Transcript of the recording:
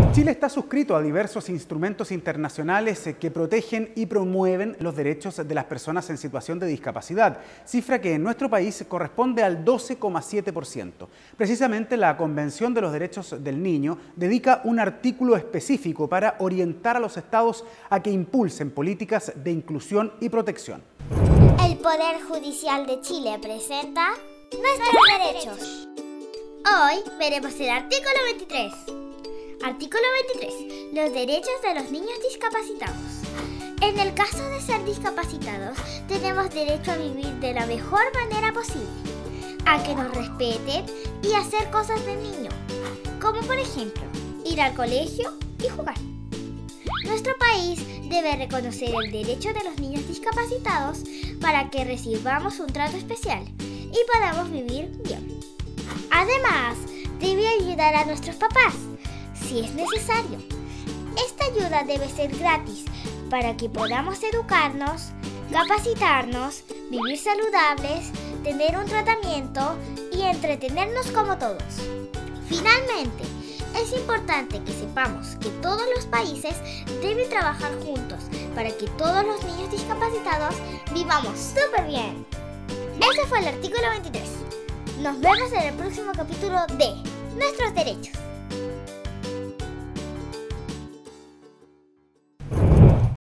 Chile está suscrito a diversos instrumentos internacionales que protegen y promueven los derechos de las personas en situación de discapacidad, cifra que en nuestro país corresponde al 12,7%. Precisamente la Convención de los Derechos del Niño dedica un artículo específico para orientar a los estados a que impulsen políticas de inclusión y protección. El Poder Judicial de Chile presenta Nuestros Derechos. Hoy veremos el artículo 23. Artículo 23. Los derechos de los niños discapacitados. En el caso de ser discapacitados, tenemos derecho a vivir de la mejor manera posible, a que nos respeten y hacer cosas de niño, como por ejemplo, ir al colegio y jugar. Nuestro país debe reconocer el derecho de los niños discapacitados para que recibamos un trato especial y podamos vivir bien. Además, debe ayudar a nuestros papás, si es necesario. Esta ayuda debe ser gratis para que podamos educarnos, capacitarnos, vivir saludables, tener un tratamiento y entretenernos como todos. Finalmente, es importante que sepamos que todos los países deben trabajar juntos para que todos los niños discapacitados vivamos súper bien. Ese fue el artículo 23. Nos vemos en el próximo capítulo de Nuestros Derechos.